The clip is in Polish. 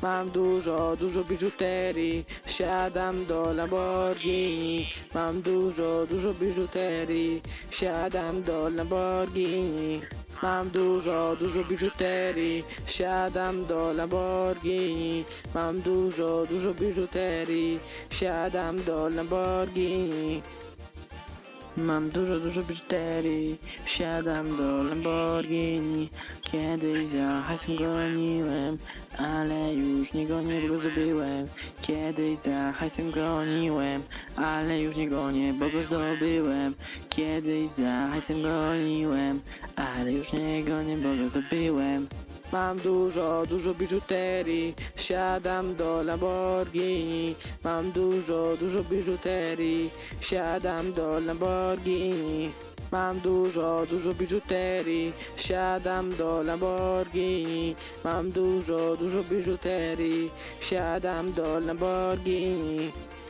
Mam dużo biżuterii, wsiadam do Lamborghini. Mam dużo biżuterii, wsiadam do Lamborghini. Mam dużo biżuterii, wsiadam do Lamborghini. Mam dużo biżuterii, wsiadam do Lamborghini. Mam dużo biżuterii, wsiadam do Lamborghini. Kiedyś za hajsem goniłem, ale już nie gonię, bo go zdobyłem. Kiedyś za hajsem goniłem, ale już nie gonię, bo go zdobyłem. Kiedyś za hajsem goniłem, ale już nie gonię, bo go zdobyłem. Mam dużo biżuterii, wsiadam do Lamborghini. Mam dużo biżuterii, wsiadam do Lamborghini. Mam dużo biżuterii, wsiadam do Lamborghini. Mam dużo biżuterii, wsiadam do Lamborghini.